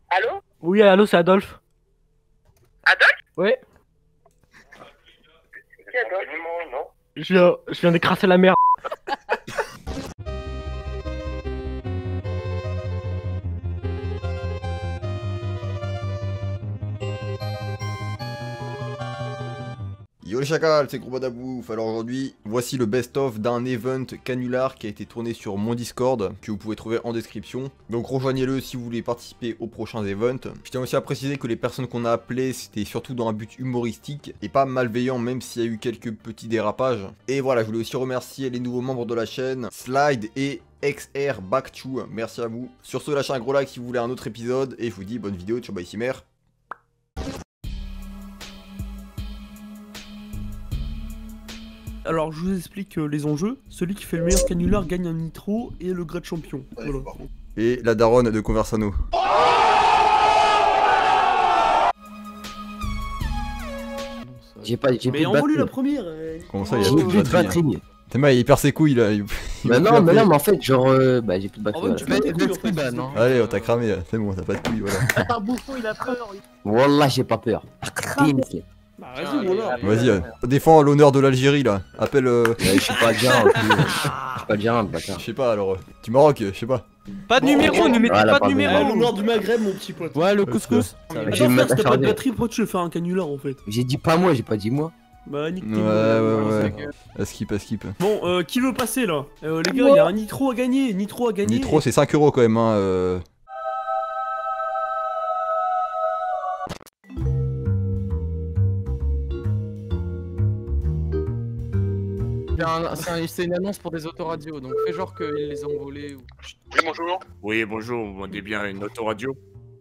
Allô? Oui, allô, c'est Adolphe. Adolphe? Ouais, Qui est Adolphe? Non. je viens d'écraser la merde. Yo les chacals, c'est Gros Badabouf. Alors aujourd'hui, voici le best-of d'un event canular qui a été tourné sur mon Discord, que vous pouvez trouver en description. Donc rejoignez-le si vous voulez participer aux prochains events. Je tiens aussi à préciser que les personnes qu'on a appelées, c'était surtout dans un but humoristique et pas malveillant, même s'il y a eu quelques petits dérapages. Et voilà, je voulais aussi remercier les nouveaux membres de la chaîne, Slide et XR Backchu, merci à vous. Sur ce, lâchez un gros like si vous voulez un autre épisode, et je vous dis bonne vidéo, ciao bye Simer. Alors, je vous explique les enjeux. Celui qui fait le meilleur canular gagne un nitro et le grade champion. Voilà. Et la daronne de Conversano. J'ai pas, j'ai plus Mais de envoie-lui batterie. la première. Comment ça, il y a J'ai plus plus de de batterie, batterie. Théma, il perd ses couilles là. Il Bah veut non, plus mais appeler. non, mais en fait, genre, bah j'ai plus de batterie. En vrai, Voilà. tu peux mettre des couilles, en fait. non. Allez, on t'a cramé, c'est bon, t'as pas de couilles, voilà. T'as bouffon, il a peur. Wallah, j'ai pas peur. Nickel. Bah, vas-y, voilà. Vas-y, défends l'honneur de l'Algérie là. Appelle. Je suis pas bien, en plus. Je suis pas bien, bâtard. Je sais pas alors. Du Maroc, je sais pas. Pas de numéro, ne mettez Voilà, pas de pardon. numéro. L'honneur du Maghreb, mon petit pote. Ouais, le couscous. Je vais Attends, me frère, mettre si à t'as pas de charger. batterie, pourquoi tu le fais un canular en fait? J'ai dit pas moi, j'ai pas dit moi. Bah, nique tes Ouais, couilles. ouais. À skip, à skip. Bon, qui veut passer là? Les gars, il y a un nitro à gagner. Nitro à gagner. Nitro, c'est 5 € quand même, hein. C'est une annonce pour des autoradios, donc fais genre qu'ils les ont volés ou... Oui, bonjour. Oui, bonjour, vous vendez bien une autoradio?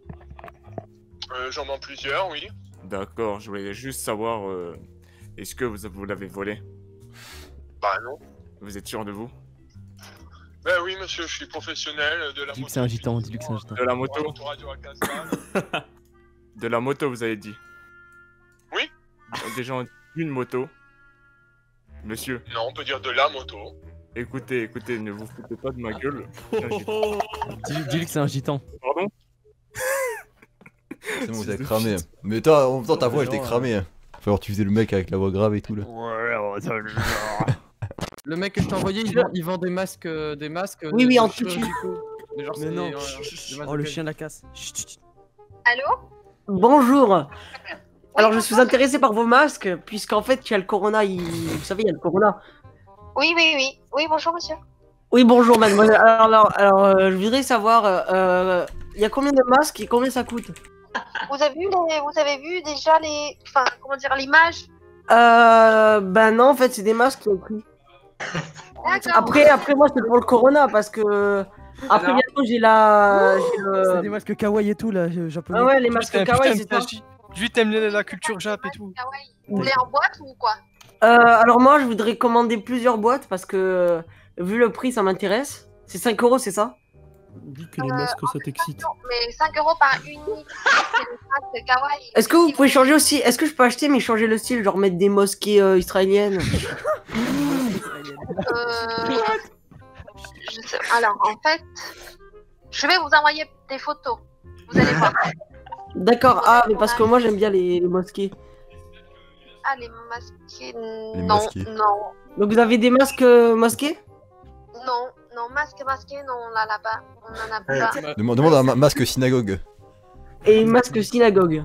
J'en vends plusieurs, oui. D'accord, je voulais juste savoir, est-ce que vous l'avez volé? Bah non. Vous êtes sûr de vous? Bah oui, monsieur, je suis professionnel de la Dis moto. que c'est un gitan, dis-lui que c'est un gitan. De la moto? Autoradio à 15 balles. De la moto, vous avez dit? Oui. Déjà, on dit une moto. Monsieur, Non, on peut dire de la moto. écoutez, ne vous foutez pas de ma gueule. Dis-lui que c'est un gitan. Pardon? C'est bon, vous avez cramé. Mais toi, en même temps, ta voix elle était cramée. Faut alors tu faisais le mec avec la voix grave et tout là. Le mec que je t'ai envoyé, il vend des masques. Oui, oui, en chirurgicaux. Mais genre, Mais c'est, non. des masques Oh, le de- chien de la casse. Chut, chut, chut. Allô? Bonjour. Alors je suis intéressé par vos masques, puisqu'en fait il y a le corona, vous savez, il y a le corona. Oui, oui, oui. Oui, bonjour, monsieur. Oui, bonjour mademoiselle. Alors, je voudrais savoir, il y a combien de masques et combien ça coûte? Vous avez vu déjà les... Enfin, comment dire, l'image? Ben non, en fait c'est des masques qui ont pris. D'accord. Après moi c'est pour le corona, parce que... Après bientôt j'ai C'est des masques kawaii et tout là, japonais. Ah ouais, les masques kawaii c'est ça. Lui, t'aimes la culture Jap et tout. Kawaii. Vous voulez en boîte ou quoi? Alors moi je voudrais commander plusieurs boîtes, parce que vu le prix ça m'intéresse. C'est 5 € c'est ça? Dis que les masques ça t'excite. Non, mais 5 € par unité. C'est le masque kawaii. Est-ce que vous pouvez changer aussi? Est-ce que je peux acheter mais changer le style, genre mettre des mosquées israéliennes? Je sais... Alors, en fait, je vais vous envoyer des photos. Vous allez voir. D'accord, ah mais parce que moi j'aime bien les mosquées. Ah, les masqués... Les non, masqués. non. Donc vous avez des masques mosqués? Non, masqué, non, là-bas. On en a pas. Demande un masque synagogue. Et masque synagogue.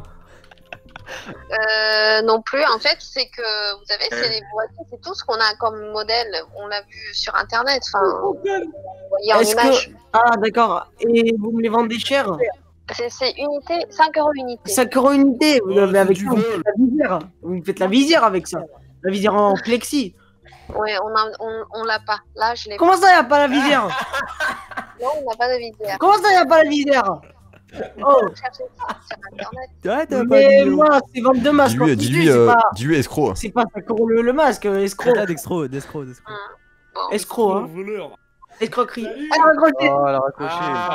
Non plus, en fait, c'est que, vous savez, c'est les voitures, c'est tout ce qu'on a comme modèle. On l'a vu sur Internet, enfin, vous voyez en image. Ah d'accord, et vous me les vendez cher? C'est unité, 5 € unité. 5 € unité, vous avez avec du ça, vous me faites la visière. Vous me faites la visière avec ça. La visière en plexi. Ouais, on l'a pas. Là, je l'ai pas. Comment ça y a pas la visière? Non, on n'a pas de visière. Comment ça y a pas la visière? Oh, Cherchez ça sur Internet. Ouais, t'as pas mais de moi c'est vendre deux masques. en tissu, c'est pas... Dis-lui escroc. C'est pas 5 € le masque, escroc. Ah, d'escroc. Bon, Escroc, hein. Voleur. Escroquerie. Ah, raccroché. Oh, la raccroché.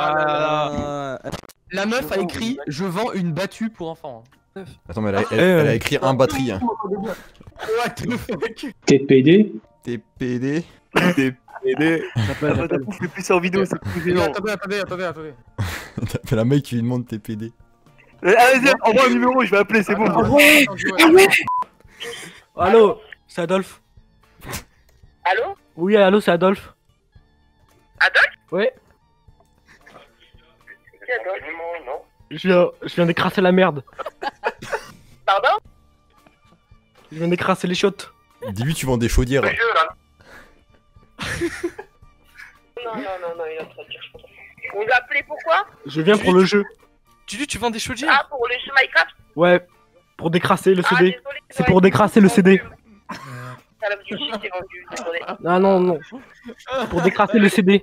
La meuf a écrit « Je vends une battue pour enfants Attends, mais elle a écrit un batterie. Hein. ». What the fuck? TPD? TPD. TPD. Badabou fait plus ça en vidéo, c'est plus gênant. Attendez. T'appelles un mec qui lui demande TPD. Vas-y, envoie un numéro, je vais appeler, c'est bon. Allô, c'est Adolphe. Allô? Oui, allô, c'est Adolphe. Adolphe? Ouais, C'est Adolphe? Non. je viens d'écraser la merde. Pardon? Je viens d'écraser les shots. Dis-lui, tu vends des chaudières. Non, il est en train de dire, je pense. Vous appelez pourquoi? Je viens pour le jeu. Tu vends des chaudières? Ah, pour le jeu Minecraft? Ouais, pour décrasser le Ah, CD. désolé, C'est pour décrasser le CD. Salope du shit, c'est vendu, désolé. Non. Pour décrasser le CD.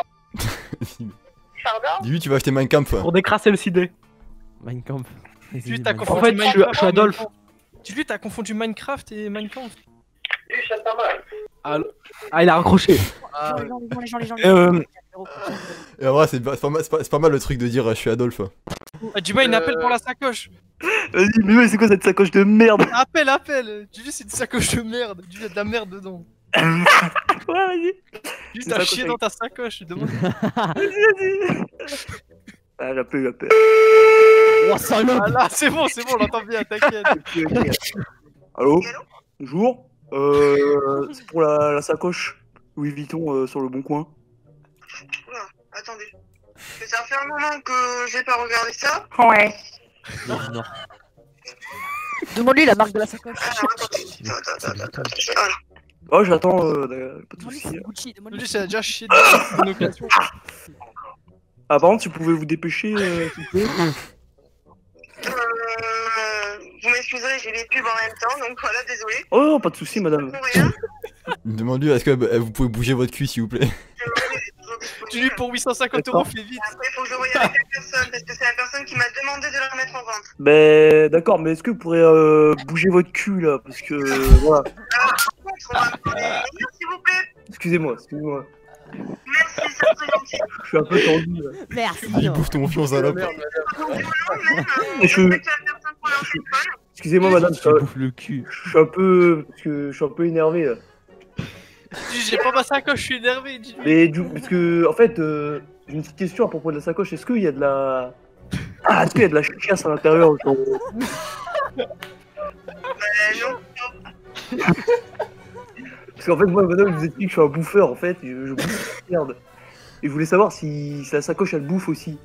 Pardon? Dis-lui, tu vas acheter Mein Kampf. Pour décrasser le CD. Mein Kampf. Tu t'as En confondu fait, je suis Adolphe. Tu t'as confondu Minecraft et Minecraft. Ah, il a raccroché. Et en vrai, c'est pas mal le truc de dire je suis Adolphe. Dis-moi une appel pour la sacoche. Vas-y, mais ouais, c'est quoi cette sacoche de merde? Appelle. Dis-lui c'est une sacoche de merde. Dis-lui il y a de la merde dedans. Ouais, vas-y. Dis-lui t'as chié dans ta sacoche. Demande. Vas-y. Ah, j'appelle. Oh, salope. Ah là, c'est bon, on l'entend bien, t'inquiète. Allô? Bonjour. C'est pour la sacoche Louis Vuitton sur le bon coin. Oula, attendez. Ça fait un moment que j'ai pas regardé ça. Ouais. Non. Demande-lui la marque de la sacoche. Voilà. Oh, j'attends, pas de soucis. Lui, c'est déjà chié dans une occasion. Ah, par contre, si vous pouvez vous dépêcher, s'il vous plaît. Vous m'excuserez, j'ai les pubs en même temps, donc voilà, désolé. Oh, pas de soucis, madame. Pour rien. Demande-lui, est-ce que vous pouvez bouger votre cul, s'il vous plaît? Dis-lui pour 850 €, fais vite. Après, il faut que je voie avec la personne, parce que c'est la personne qui m'a demandé de la remettre en vente. Ben, d'accord, mais est-ce que vous pourrez bouger votre cul, là? Parce que, voilà. On va me prévenir, s'il vous plaît. Excusez-moi. Merci, c'est très gentil. Je suis un peu tendu, là. Merci. Il bouffe ton fion, salope. Excusez-moi, madame, Tu bouffes le cul. je suis un peu... Parce que je suis un peu énervé, là. Dis j'ai pas ma sacoche, je suis énervé. Dis-lui. Mais parce que, en fait, j'ai une petite question à propos de la sacoche. Est-ce qu'il y a de la... Ah, est-ce qu'il y a de la chiasse à l'intérieur genre... Non. Parce qu'en fait, moi, madame, je vous explique que je suis un bouffeur, en fait. Je bouffe la merde. Et je voulais savoir si la sacoche, elle bouffe aussi.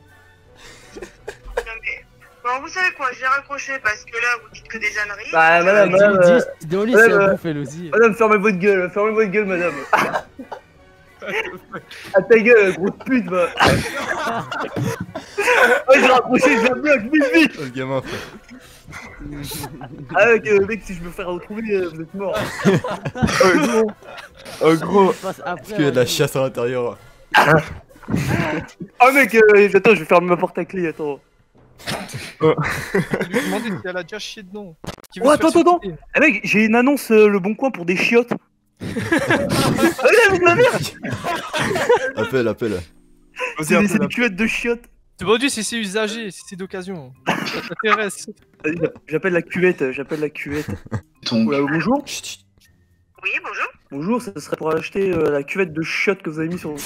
Bon, vous savez quoi, j'ai raccroché parce que là, vous dites que des âneries. Bah, madame, Désolé, c'est un bouffe, elle aussi. madame, fermez votre gueule, madame. Ah, ta gueule, grosse pute, va. Ouais, j'ai raccroché, je viens bien, vite. Oh, le gamin, frère. Ah, mec, si je me fais retrouver, vous êtes mort. Gros. Est-ce qu'il y a de la chiasse à l'intérieur? Ah, mec, attends, je vais fermer ma porte à clé, attends. Je lui ai demandé si elle a déjà chié dedans. Qui veut Oh, se faire attends. sucer. Eh, mec, j'ai une annonce Le Bon Coin pour des chiottes. Allez, avec ma mère. Appelle. C'est des culottes de chiottes. Demande-lui si c'est usagé, si c'est d'occasion. Ça t'intéresse. Vas-y, j'appelle la cuvette. Oula, bonjour. Oui, bonjour. Bonjour, ça serait pour acheter la cuvette de chiottes que vous avez mis sur...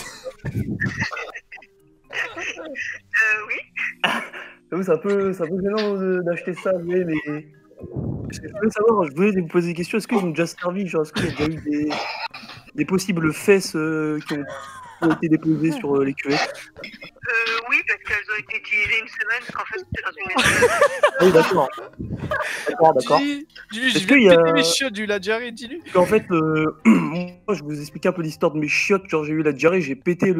Oui. J'avoue, c'est un peu gênant d'acheter ça, mais... Je voulais vous poser des questions. Est-ce qu'ils ont déjà servi? Genre, est-ce qu'il y a déjà eu des possibles fesses qui ont été déposées sur les cuvettes? Oui, parce qu'elles ont été utilisées une semaine, parce qu'en fait, c'était dans une Ah oui, d'accord. Dis-lui, Est-ce je qu'il vais y a- péter mes chiottes, j'ai eu la diarrhée, dis-lui. Parce qu'en fait, moi, je vous explique un peu l'histoire de mes chiottes. Genre, j'ai eu la diarrhée, j'ai pété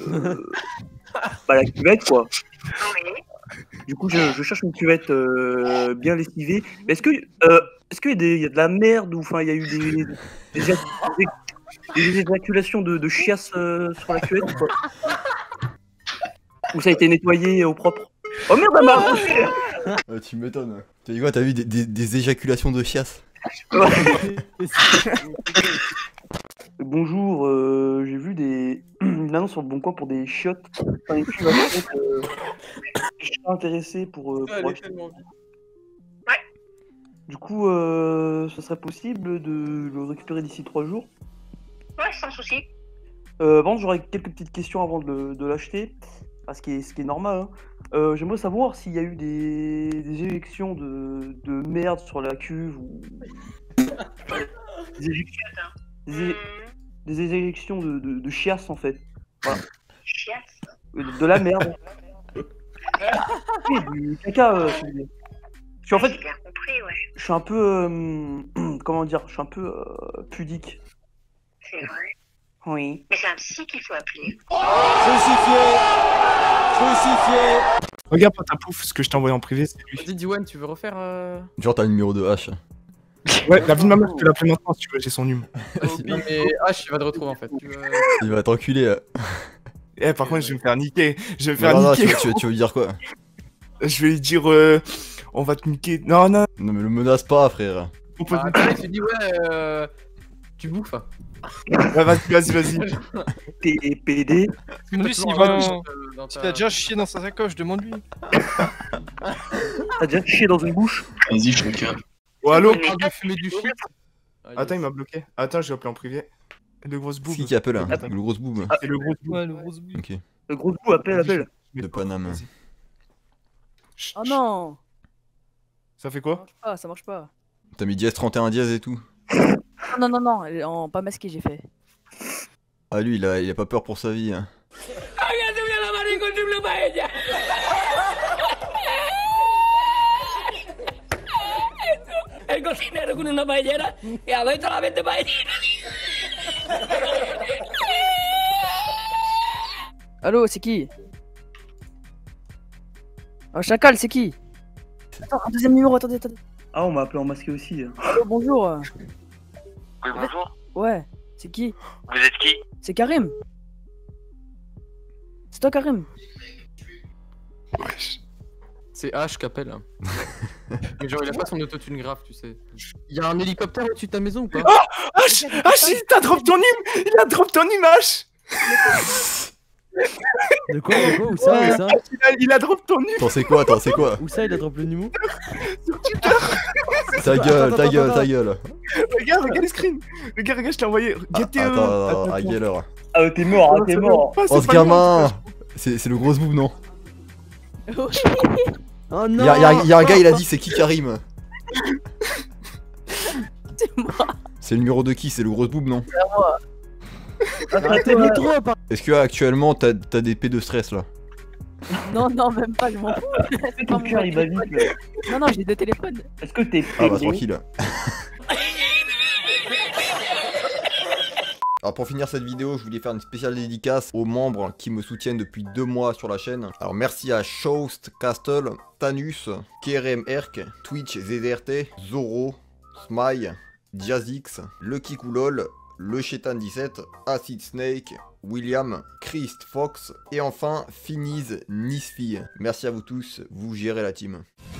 la cuvette, quoi. Oui. Du coup, je cherche une cuvette bien lessivée. Mais est-ce qu'il y a de la merde ou enfin il y a eu des éjaculations de chiasse sur la cuvette ou quoi? Ou ça a été nettoyé au propre? Oh merde, elle m'a accroché. Tu m'étonnes. Tu as dit quoi? T'as vu des éjaculations de chiasse? Bonjour, j'ai vu une annonce sur le Bon Coin pour des chiottes. Enfin, une cuvette, je suis pas intéressé pour acheter. Du coup, ça serait possible de le récupérer d'ici 3 jours? Ouais, sans souci. Bon, j'aurais quelques petites questions avant de l'acheter, ce qui est normal. Hein. J'aimerais savoir s'il y a eu des éjections de merde sur la cuve ou des éjections, des éjections de chiasse en fait. Voilà. Chiasse. De la merde. Oui, du caca. Je veux dire. Parce qu'en fait, J'ai bien compris, ouais. je suis un peu, comment dire, je suis un peu pudique. C'est vrai. Oui. Mais c'est un psy qu'il faut appeler. Regarde pas ta pouf, ce que je t'ai envoyé en privé, c'est lui. Vas-y, Diwan, tu veux refaire Genre, t'as le numéro de H. Ouais, la vie de ma mère, tu peux l'appeler maintenant si tu veux, j'ai son numéro. Non, mais H, il va te retrouver en fait. Il va t'enculer. Là. Eh, par contre, je vais me faire niquer. Je vais me faire Non, niquer. tu veux dire quoi? Je vais lui dire, on va te niquer. Non, non. Non, mais le menace pas, frère. On peut Ah, tu te dis, ouais, tu bouffes. Ouais, vas-y. T'es PD. Lui, s'il va. S'il a déjà chié dans sa sacoche, demande-lui. T'as déjà chié dans une bouche? Vas-y, je regarde. Oh, allô? On parle de fumer du shit. Attends, il m'a bloqué. Attends, je vais appeler en privé. Le gros C'est boob. qui appelle hein? Le gros boob. C'est le gros boob. Ouais, le gros bout. Ok. Le gros bout, appelle. De Paname. Oh non. Ça fait quoi? Ah, ça marche pas. T'as mis dièse 31 dièse et tout. Non, en pas masqué j'ai fait. Ah, lui, il a pas peur pour sa vie. Hein. El cocinero con una paellera y adentro la vende paellera. Allô, c'est qui? Oh, Chacal, c'est qui? Attends, un deuxième numéro, attendez. Ah, on m'a appelé en masqué aussi. Hein. Allô, bonjour. Oui, bonjour. Ouais, c'est qui? Vous êtes qui? C'est Karim. C'est toi, Karim? Wesh. C'est H qui appelle. Mais genre, il a pas son autotune grave, tu sais. Il y a un hélicoptère au-dessus de ta maison ou pas? Oh H, il t'a drop ton hymne. Il a drop ton hymne, H. De quoi? Où ça? Il a drop ton hymne. Attends, c'est quoi? Où ça, il a drop le numéro? Ta gueule. Regarde le screen. Regarde, je t'ai envoyé. Attends, à quelle heure? Ah, t'es mort. Oh, ce gamin! C'est le gros boob, non? Oh non! Y'a un gars, il a dit c'est qui Karim? C'est moi. C'est le numéro de qui? C'est le gros boob, non? C'est à moi. Arrêtez de trop, par... Est-ce que actuellement t'as des P de stress là? Non, même pas, je m'en fous. C'est Ton pas cœur, mon il va vite. téléphone. Non, j'ai deux téléphones. Est-ce que t'es Ah bah PD? tranquille. Alors pour finir cette vidéo, je voulais faire une spéciale dédicace aux membres qui me soutiennent depuis 2 mois sur la chaîne. Alors merci à Shoast Castle, Tanus, KRM Erk, Twitch ZRT, Zoro, Smile, Jazzix, Lucky Coolol, Le Chetan 17, Acid Snake, William, Christ Fox et enfin Finiz Nisfi. Merci à vous tous, vous gérez la team.